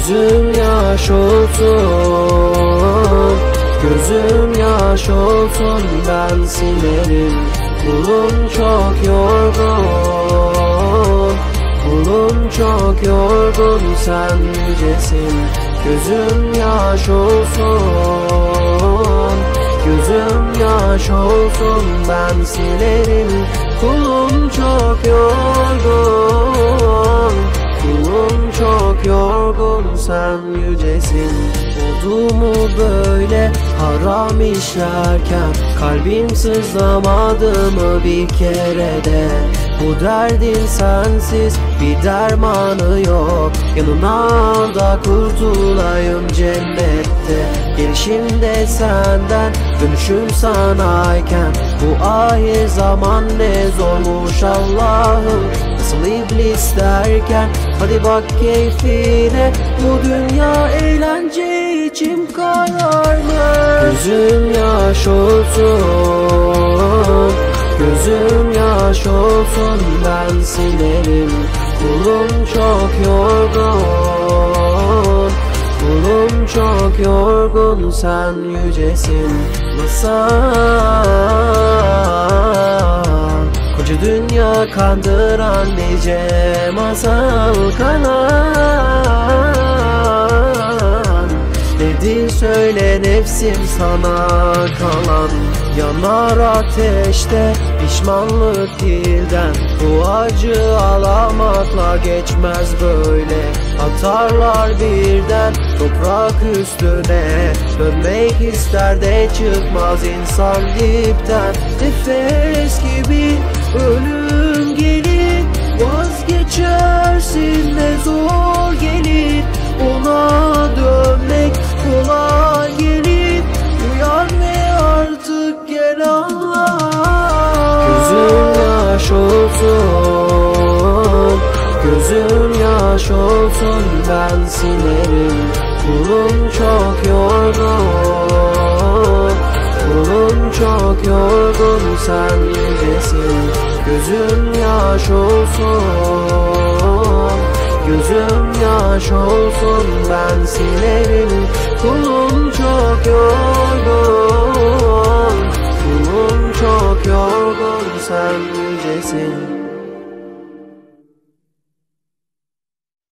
Gözüm yaş olsun, gözüm yaş olsun, ben silerim. Kulum çok yorgun, kulum çok yorgun, sen yücesin. Gözüm yaş olsun, gözüm yaş olsun, ben silerim. Kulum çok yorgun, kulum çok yorgun, sen yücesin. Oldu mu böyle haram işlerken, kalbim sızlamadı mı bir kere de? Bu derdin sensiz bir dermanı yok, yanına da kurtulayım cennette. Gelişimde senden, dönüşüm sanayken, bu ahir zaman ne zormuş Allah'ım. Nasıl iblis derken, hadi bak keyfine, bu dünya eğlence içim kararmış. Gözüm yaş olsun, gözüm yaş olsun, ben silerim. Kulum çok yorgun, kulum çok yorgun, sen yücesin. Masal, koca dünya kandıran nice masal kalan. Nedir söyle nefsim sana kalan? Yanar ateşte pişmanlık dilden, bu acı alamakla geçmez böyle. Atarlar birden toprak üstüne, dönmek ister de çıkmaz insan dipten. Nefes gibi ölüm gelir, vazgeçersin de zor gelir. Ona dönmek kolay gelir, uyan ve artık gel Allah. Gözüm yaş olsun, gözüm yaş olsun, ben silerim. Kulum çok yorgun, kulum çok yorgun, sen yücesin. Gözüm yaş olsun, gözüm yaş olsun, ben silerim. Kulum çok yorgun, kulum çok yorgun, sen yücesin.